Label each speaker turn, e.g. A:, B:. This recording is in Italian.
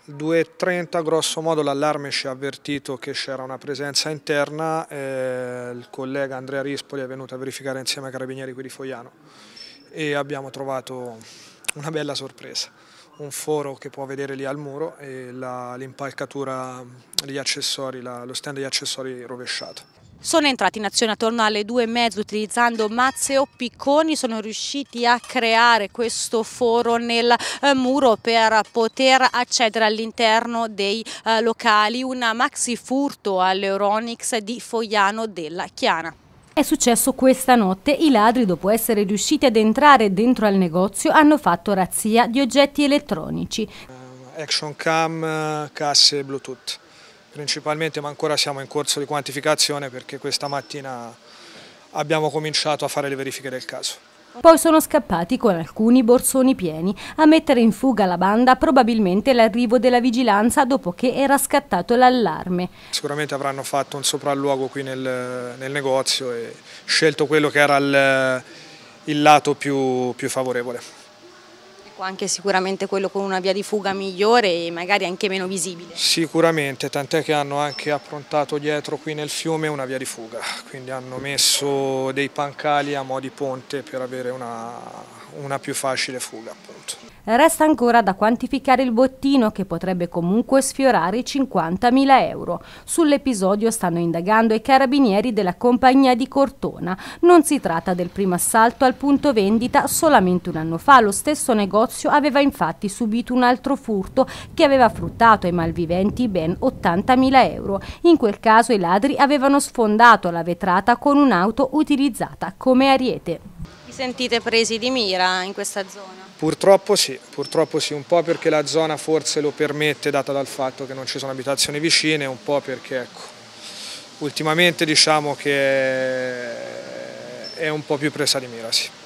A: 2:30 grosso modo l'allarme ci ha avvertito che c'era una presenza interna, il collega Andrea Rispoli è venuto a verificare insieme ai carabinieri qui di Fogliano e abbiamo trovato una bella sorpresa, un foro che può vedere lì al muro e l'impalcatura degli accessori, lo stand degli accessori rovesciato.
B: Sono entrati in azione attorno alle 2:30 utilizzando mazze o picconi, sono riusciti a creare questo foro nel muro per poter accedere all'interno dei locali, un maxi furto all'Euronics di Fogliano della Chiana. È successo questa notte, i ladri dopo essere riusciti ad entrare dentro al negozio hanno fatto razzia di oggetti elettronici.
A: Action cam, casse Bluetooth. Principalmente, ma ancora siamo in corso di quantificazione perché questa mattina abbiamo cominciato a fare le verifiche del caso.
B: Poi sono scappati con alcuni borsoni pieni. A mettere in fuga la banda probabilmente l'arrivo della vigilanza dopo che era scattato l'allarme.
A: Sicuramente avranno fatto un sopralluogo qui nel negozio e scelto quello che era il lato più favorevole.
B: Anche sicuramente quello con una via di fuga migliore e magari anche meno visibile.
A: Sicuramente, tant'è che hanno anche approntato dietro qui nel fiume una via di fuga, quindi hanno messo dei pancali a mo' di ponte per avere una più facile fuga, appunto.
B: Resta ancora da quantificare il bottino che potrebbe comunque sfiorare i 50.000 euro. Sull'episodio stanno indagando i carabinieri della compagnia di Cortona. Non si tratta del primo assalto al punto vendita, solamente un anno fa lo stesso negozio aveva infatti subito un altro furto che aveva fruttato ai malviventi ben 80.000 euro. In quel caso i ladri avevano sfondato la vetrata con un'auto utilizzata come ariete. Vi sentite presi di mira in questa zona?
A: Purtroppo sì, un po' perché la zona forse lo permette data dal fatto che non ci sono abitazioni vicine, un po' perché ecco, ultimamente diciamo che è un po' più presa di mira, sì.